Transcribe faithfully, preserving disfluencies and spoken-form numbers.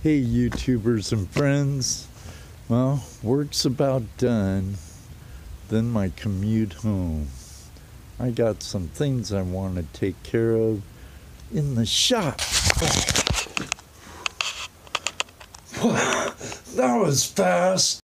Hey YouTubers and friends, well, work's about done, then my commute home. I got some things I want to take care of in the shop. That was fast.